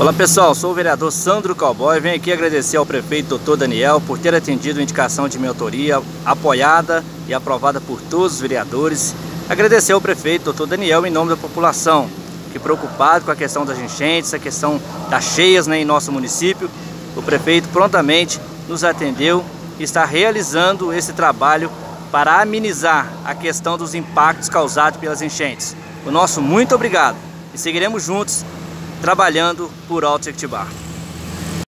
Olá pessoal, sou o vereador Sandro Cowboy. Venho aqui agradecer ao prefeito Dr. Daniel por ter atendido a indicação de minha autoria, apoiada e aprovada por todos os vereadores. Agradecer ao prefeito Dr. Daniel em nome da população, que preocupado com a questão das enchentes, a questão das cheias em nosso município. O prefeito prontamente nos atendeu e está realizando esse trabalho para amenizar a questão dos impactos causados pelas enchentes. O nosso muito obrigado e seguiremos juntos trabalhando por Alto Jequitibá.